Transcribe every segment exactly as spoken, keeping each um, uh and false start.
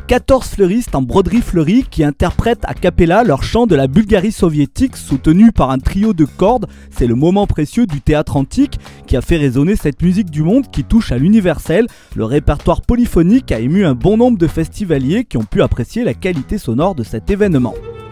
quatorze fleuristes en broderie fleurie qui interprètent a cappella leur chant de la Bulgarie soviétique soutenu par un trio de cordes. C'est le moment précieux du théâtre antique qui a fait résonner cette musique du monde qui touche à l'universel. Le répertoire polyphonique a ému un bon nombre de festivaliers qui ont pu apprécier la qualité sonore de cet événement.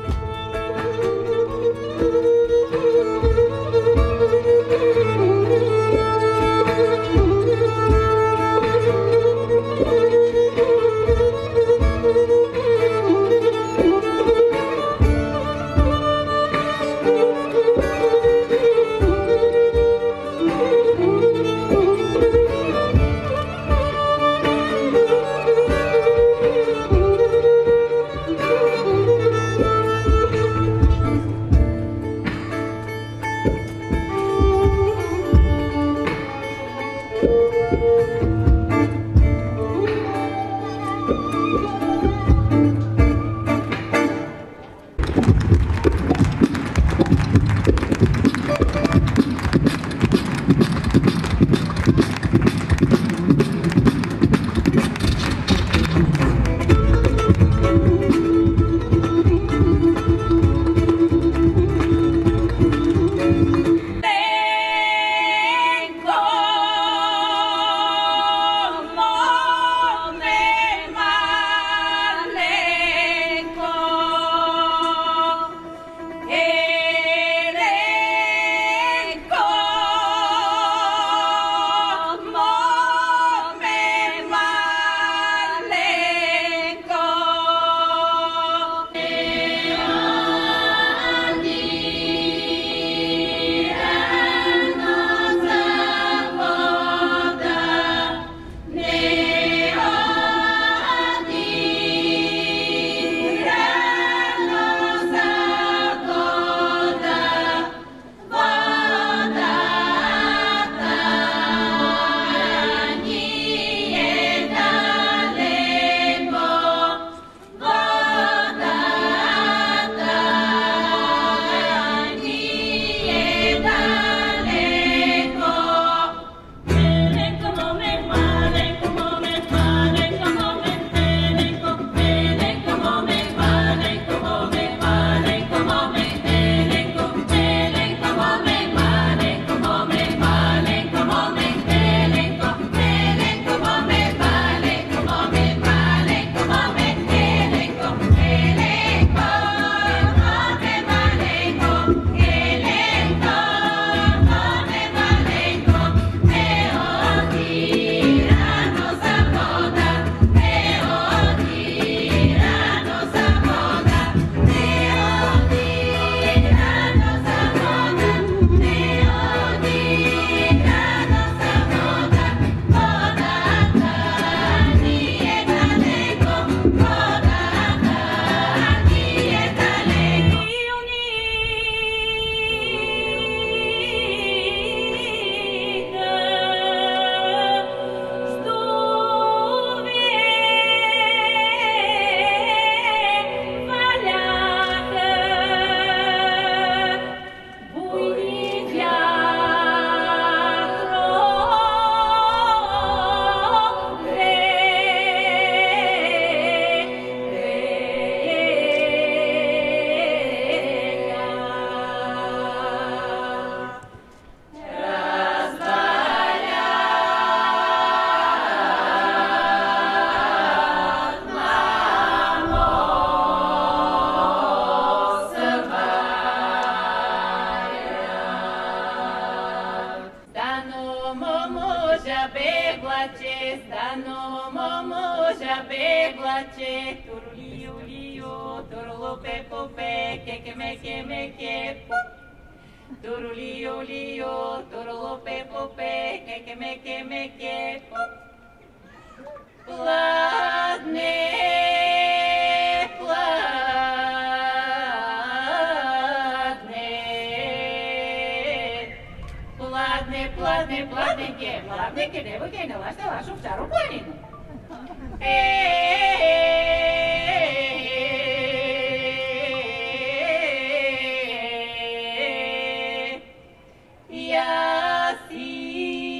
Платные, платненькие, платненькие, не выкинула, вашу вторую половину.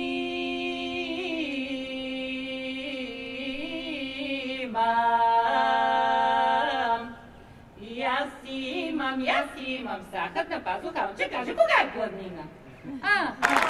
Ясима. Симом, я Симом, сахарным пазухом, чекажи, кугай плотнина. А,